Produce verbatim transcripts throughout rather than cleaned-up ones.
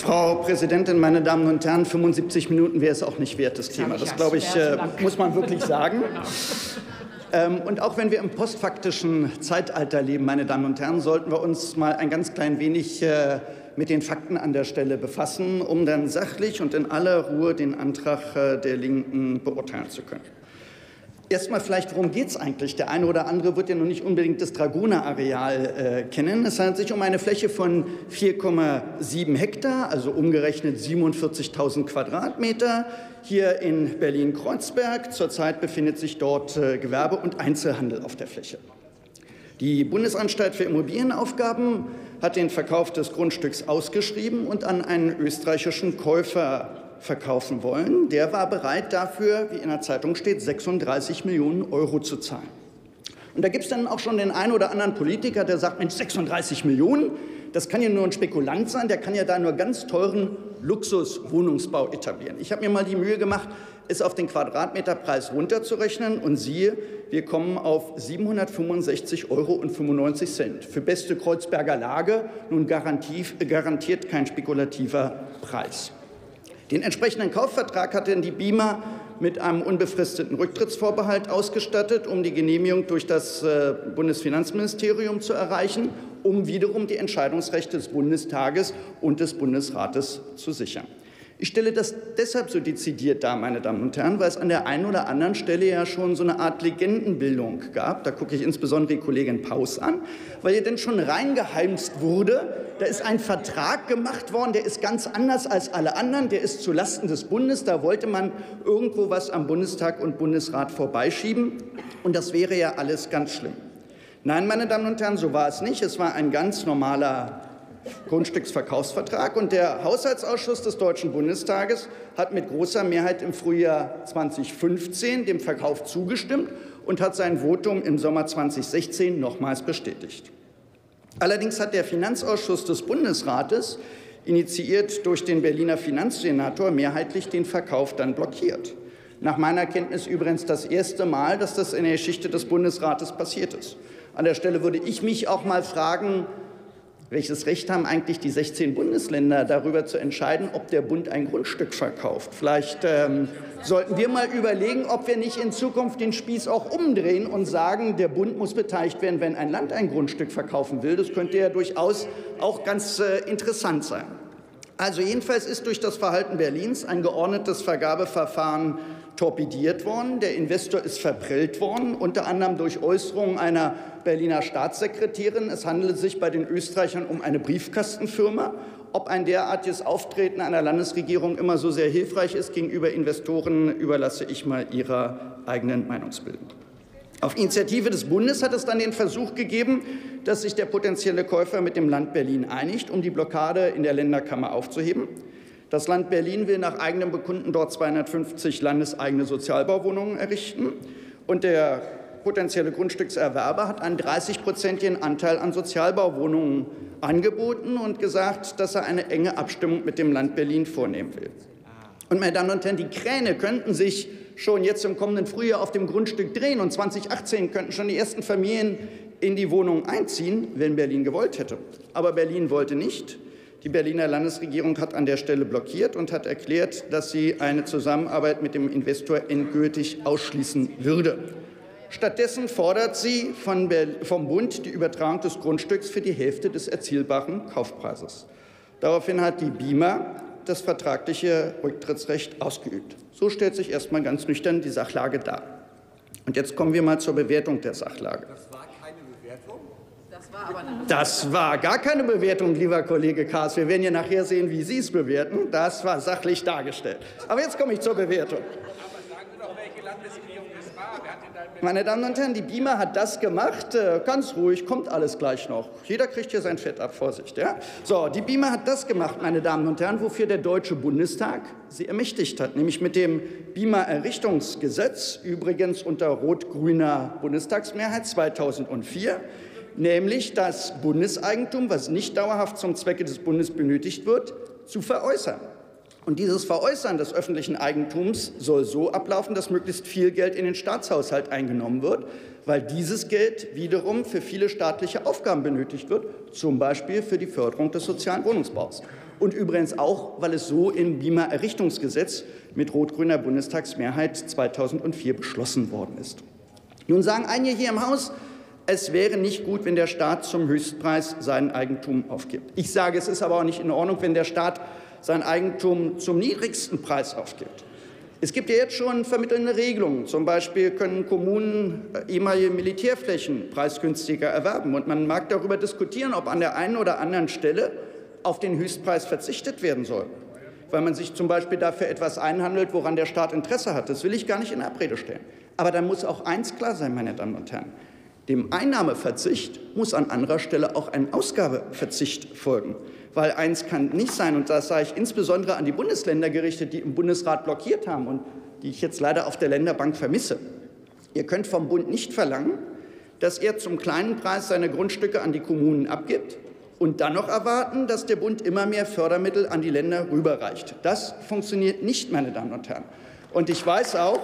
Frau Präsidentin, meine Damen und Herren, fünfundsiebzig Minuten wäre es auch nicht wert, das Thema. Das, glaube ich, äh, muss man wirklich sagen. Ähm, und auch wenn wir im postfaktischen Zeitalter leben, meine Damen und Herren, sollten wir uns mal ein ganz klein wenig äh, mit den Fakten an der Stelle befassen, um dann sachlich und in aller Ruhe den Antrag äh, der Linken beurteilen zu können. Erst mal vielleicht, worum geht es eigentlich? Der eine oder andere wird ja noch nicht unbedingt das Dragoner-Areal äh, kennen. Es handelt sich um eine Fläche von vier Komma sieben Hektar, also umgerechnet siebenundvierzigtausend Quadratmeter, hier in Berlin-Kreuzberg. Zurzeit befindet sich dort äh, Gewerbe und Einzelhandel auf der Fläche. Die Bundesanstalt für Immobilienaufgaben hat den Verkauf des Grundstücks ausgeschrieben und an einen österreichischen Käufer verkaufen wollen. Der war bereit dafür, wie in der Zeitung steht, sechsunddreißig Millionen Euro zu zahlen. Und da gibt es dann auch schon den einen oder anderen Politiker, der sagt, Mensch, sechsunddreißig Millionen, das kann ja nur ein Spekulant sein, der kann ja da nur ganz teuren Luxuswohnungsbau etablieren. Ich habe mir mal die Mühe gemacht, es auf den Quadratmeterpreis runterzurechnen und siehe, wir kommen auf siebenhundertfünfundsechzig Euro und fünfundneunzig Cent. Für beste Kreuzberger Lage nun garantiert kein spekulativer Preis. Den entsprechenden Kaufvertrag hat denn die BIMA mit einem unbefristeten Rücktrittsvorbehalt ausgestattet, um die Genehmigung durch das Bundesfinanzministerium zu erreichen, um wiederum die Entscheidungsrechte des Bundestages und des Bundesrates zu sichern. Ich stelle das deshalb so dezidiert dar, meine Damen und Herren, weil es an der einen oder anderen Stelle ja schon so eine Art Legendenbildung gab. Da gucke ich insbesondere die Kollegin Paus an, weil ihr denn schon reingeheimst wurde. Da ist ein Vertrag gemacht worden, der ist ganz anders als alle anderen, der ist zulasten des Bundes. Da wollte man irgendwo was am Bundestag und Bundesrat vorbeischieben. Und das wäre ja alles ganz schlimm. Nein, meine Damen und Herren, so war es nicht. Es war ein ganz normaler Grundstücksverkaufsvertrag. Und der Haushaltsausschuss des Deutschen Bundestages hat mit großer Mehrheit im Frühjahr zweitausendfünfzehn dem Verkauf zugestimmt und hat sein Votum im Sommer zweitausendsechzehn nochmals bestätigt. Allerdings hat der Finanzausschuss des Bundesrates, initiiert durch den Berliner Finanzsenator, mehrheitlich den Verkauf dann blockiert. Nach meiner Kenntnis übrigens das erste Mal, dass das in der Geschichte des Bundesrates passiert ist. An der Stelle würde ich mich auch mal fragen, welches Recht haben eigentlich die sechzehn Bundesländer, darüber zu entscheiden, ob der Bund ein Grundstück verkauft? Vielleicht ähm, sollten wir mal überlegen, ob wir nicht in Zukunft den Spieß auch umdrehen und sagen, der Bund muss beteiligt werden, wenn ein Land ein Grundstück verkaufen will. Das könnte ja durchaus auch ganz äh, interessant sein. Also jedenfalls ist durch das Verhalten Berlins ein geordnetes Vergabeverfahren torpediert worden. Der Investor ist verprellt worden, unter anderem durch Äußerungen einer Berliner Staatssekretärin. Es handelt sich bei den Österreichern um eine Briefkastenfirma. Ob ein derartiges Auftreten einer Landesregierung immer so sehr hilfreich ist gegenüber Investoren, überlasse ich mal ihrer eigenen Meinungsbildung. Auf Initiative des Bundes hat es dann den Versuch gegeben, dass sich der potenzielle Käufer mit dem Land Berlin einigt, um die Blockade in der Länderkammer aufzuheben. Das Land Berlin will nach eigenem Bekunden dort zweihundertfünfzig landeseigene Sozialbauwohnungen errichten. Und der potenzielle Grundstückserwerber hat einen dreißigprozentigen Anteil an Sozialbauwohnungen angeboten und gesagt, dass er eine enge Abstimmung mit dem Land Berlin vornehmen will. Und, meine Damen und Herren, die Kräne könnten sich schon jetzt im kommenden Frühjahr auf dem Grundstück drehen. Und zweitausendachtzehn könnten schon die ersten Familien in die Wohnung einziehen, wenn Berlin gewollt hätte. Aber Berlin wollte nicht. Die Berliner Landesregierung hat an der Stelle blockiert und hat erklärt, dass sie eine Zusammenarbeit mit dem Investor endgültig ausschließen würde. Stattdessen fordert sie von vom Bund die Übertragung des Grundstücks für die Hälfte des erzielbaren Kaufpreises. Daraufhin hat die BIMA das vertragliche Rücktrittsrecht ausgeübt. So stellt sich erst mal ganz nüchtern die Sachlage dar. Und jetzt kommen wir mal zur Bewertung der Sachlage. Das war keine Bewertung? Das war, aber eine das war gar keine Bewertung, lieber Kollege Kahrs. Wir werden ja nachher sehen, wie Sie es bewerten. Das war sachlich dargestellt. Aber jetzt komme ich zur Bewertung. Aber sagen Sie doch, welche Landesregierung es war. Wer hat denn da Meine Damen und Herren, die BIMA hat das gemacht. Ganz ruhig, kommt alles gleich noch. Jeder kriegt hier sein Fett ab, Vorsicht. Ja? So, die BIMA hat das gemacht, meine Damen und Herren, wofür der Deutsche Bundestag sie ermächtigt hat, nämlich mit dem BIMA-Errichtungsgesetz, übrigens unter rot-grüner Bundestagsmehrheit zweitausendvier, nämlich das Bundeseigentum, was nicht dauerhaft zum Zwecke des Bundes benötigt wird, zu veräußern. Und dieses Veräußern des öffentlichen Eigentums soll so ablaufen, dass möglichst viel Geld in den Staatshaushalt eingenommen wird, weil dieses Geld wiederum für viele staatliche Aufgaben benötigt wird, zum Beispiel für die Förderung des sozialen Wohnungsbaus. Und übrigens auch, weil es so im B I M A-Errichtungsgesetz mit rot-grüner Bundestagsmehrheit zweitausendvier beschlossen worden ist. Nun sagen einige hier im Haus, es wäre nicht gut, wenn der Staat zum Höchstpreis sein Eigentum aufgibt. Ich sage, es ist aber auch nicht in Ordnung, wenn der Staat sein Eigentum zum niedrigsten Preis aufgibt. Es gibt ja jetzt schon vermittelnde Regelungen. Zum Beispiel können Kommunen ehemalige Militärflächen preisgünstiger erwerben. Und man mag darüber diskutieren, ob an der einen oder anderen Stelle auf den Höchstpreis verzichtet werden soll, weil man sich zum Beispiel dafür etwas einhandelt, woran der Staat Interesse hat. Das will ich gar nicht in Abrede stellen. Aber dann muss auch eins klar sein, meine Damen und Herren. Dem Einnahmeverzicht muss an anderer Stelle auch ein Ausgabeverzicht folgen. Weil eins kann nicht sein, und das sage ich insbesondere an die Bundesländer gerichtet, die im Bundesrat blockiert haben und die ich jetzt leider auf der Länderbank vermisse. Ihr könnt vom Bund nicht verlangen, dass er zum kleinen Preis seine Grundstücke an die Kommunen abgibt und dann noch erwarten, dass der Bund immer mehr Fördermittel an die Länder rüberreicht. Das funktioniert nicht, meine Damen und Herren. Und ich weiß auch,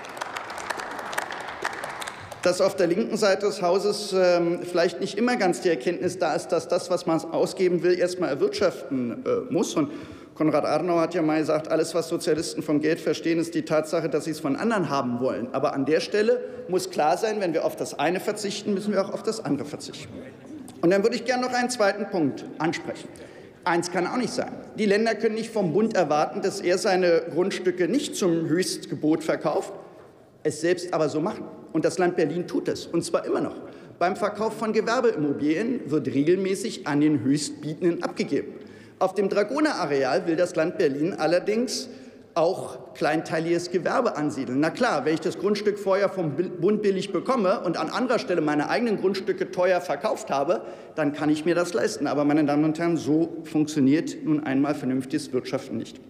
dass auf der linken Seite des Hauses ähm, vielleicht nicht immer ganz die Erkenntnis da ist, dass das, was man ausgeben will, erst mal erwirtschaften äh, muss. Und Konrad Adenauer hat ja mal gesagt, alles, was Sozialisten vom Geld verstehen, ist die Tatsache, dass sie es von anderen haben wollen. Aber an der Stelle muss klar sein, wenn wir auf das eine verzichten, müssen wir auch auf das andere verzichten. Und dann würde ich gerne noch einen zweiten Punkt ansprechen. Eins kann auch nicht sein. Die Länder können nicht vom Bund erwarten, dass er seine Grundstücke nicht zum Höchstgebot verkauft, es selbst aber so machen. Und das Land Berlin tut es, und zwar immer noch. Beim Verkauf von Gewerbeimmobilien wird regelmäßig an den Höchstbietenden abgegeben. Auf dem Dragoner-Areal will das Land Berlin allerdings auch kleinteiliges Gewerbe ansiedeln. Na klar, wenn ich das Grundstück vorher vom Bund billig bekomme und an anderer Stelle meine eigenen Grundstücke teuer verkauft habe, dann kann ich mir das leisten. Aber, meine Damen und Herren, so funktioniert nun einmal vernünftiges Wirtschaften nicht.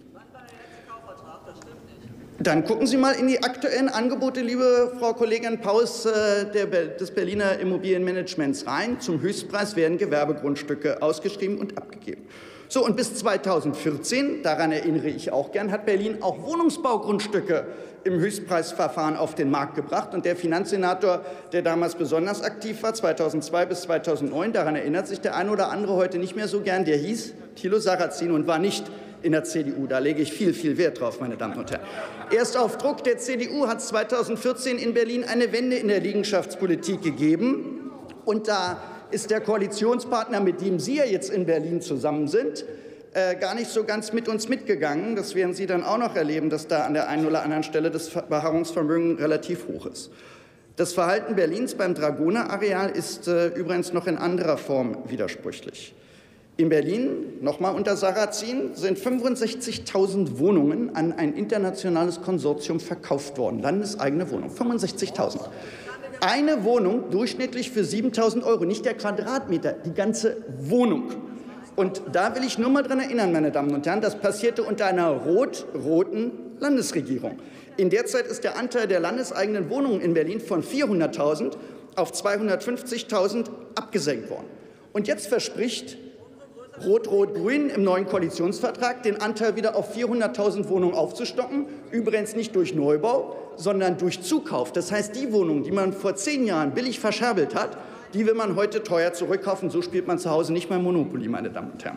Dann gucken Sie mal in die aktuellen Angebote, liebe Frau Kollegin Paus, der, des Berliner Immobilienmanagements rein. Zum Höchstpreis werden Gewerbegrundstücke ausgeschrieben und abgegeben. So, und bis zweitausendvierzehn, daran erinnere ich auch gern, hat Berlin auch Wohnungsbaugrundstücke im Höchstpreisverfahren auf den Markt gebracht. Und der Finanzsenator, der damals besonders aktiv war, zweitausendzwei bis zweitausendneun, daran erinnert sich der eine oder andere heute nicht mehr so gern, der hieß Thilo Sarrazin und war nicht in der C D U. Da lege ich viel, viel Wert drauf, meine Damen und Herren. Erst auf Druck der C D U hat es zweitausendvierzehn in Berlin eine Wende in der Liegenschaftspolitik gegeben. Und da ist der Koalitionspartner, mit dem Sie ja jetzt in Berlin zusammen sind, äh, gar nicht so ganz mit uns mitgegangen. Das werden Sie dann auch noch erleben, dass da an der einen oder anderen Stelle das Beharrungsvermögen relativ hoch ist. Das Verhalten Berlins beim Dragoner-Areal ist äh, übrigens noch in anderer Form widersprüchlich. In Berlin, nochmal unter Sarrazin, sind fünfundsechzigtausend Wohnungen an ein internationales Konsortium verkauft worden. Landeseigene Wohnungen, fünfundsechzigtausend. Eine Wohnung durchschnittlich für siebentausend Euro, nicht der Quadratmeter, die ganze Wohnung. Und da will ich nur mal daran erinnern, meine Damen und Herren, das passierte unter einer rot-roten Landesregierung. In der Zeit ist der Anteil der landeseigenen Wohnungen in Berlin von vierhunderttausend auf zweihundertfünfzigtausend abgesenkt worden. Und jetzt verspricht Rot-Rot-Grün im neuen Koalitionsvertrag, den Anteil wieder auf vierhunderttausend Wohnungen aufzustocken, übrigens nicht durch Neubau, sondern durch Zukauf. Das heißt, die Wohnungen, die man vor zehn Jahren billig verscherbelt hat, die will man heute teuer zurückkaufen. So spielt man zu Hause nicht mehr Monopoly, meine Damen und Herren.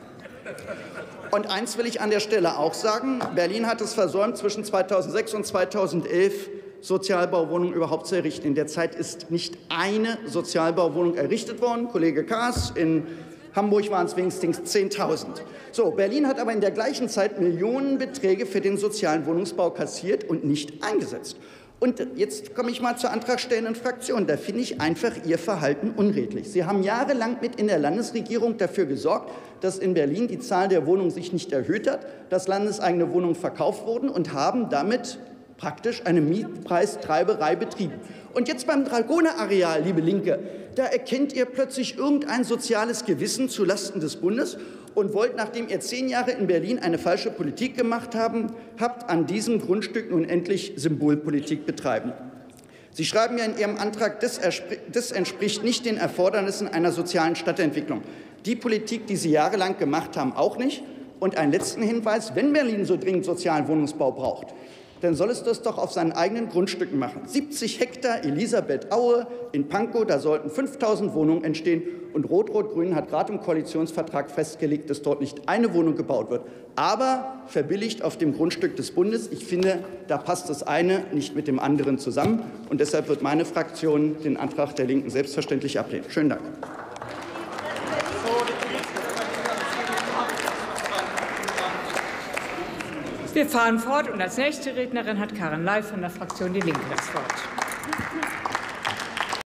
Und eins will ich an der Stelle auch sagen. Berlin hat es versäumt, zwischen zweitausendsechs und zweitausendelf Sozialbauwohnungen überhaupt zu errichten. In der Zeit ist nicht eine Sozialbauwohnung errichtet worden. Kollege Kaas, in Hamburg waren es wenigstens zehntausend. So, Berlin hat aber in der gleichen Zeit Millionenbeträge für den sozialen Wohnungsbau kassiert und nicht eingesetzt. Und jetzt komme ich mal zur antragstellenden Fraktion. Da finde ich einfach Ihr Verhalten unredlich. Sie haben jahrelang mit in der Landesregierung dafür gesorgt, dass in Berlin die Zahl der Wohnungen sich nicht erhöht hat, dass landeseigene Wohnungen verkauft wurden und haben damit praktisch eine Mietpreistreiberei betrieben. Und jetzt beim Dragoner-Areal, liebe Linke, da erkennt ihr plötzlich irgendein soziales Gewissen zulasten des Bundes und wollt, nachdem ihr zehn Jahre in Berlin eine falsche Politik gemacht haben, habt an diesem Grundstück nun endlich Symbolpolitik betreiben. Sie schreiben ja in Ihrem Antrag, das, das entspricht nicht den Erfordernissen einer sozialen Stadtentwicklung. Die Politik, die Sie jahrelang gemacht haben, auch nicht. Und einen letzten Hinweis, wenn Berlin so dringend sozialen Wohnungsbau braucht, dann soll es das doch auf seinen eigenen Grundstücken machen. siebzig Hektar Elisabeth-Aue in Pankow, da sollten fünftausend Wohnungen entstehen. Und Rot-Rot-Grün hat gerade im Koalitionsvertrag festgelegt, dass dort nicht eine Wohnung gebaut wird, aber verbilligt auf dem Grundstück des Bundes. Ich finde, da passt das eine nicht mit dem anderen zusammen. Und deshalb wird meine Fraktion den Antrag der Linken selbstverständlich ablehnen. Schönen Dank. Wir fahren fort, und als nächste Rednerin hat Karin Ley von der Fraktion Die Linke das Wort.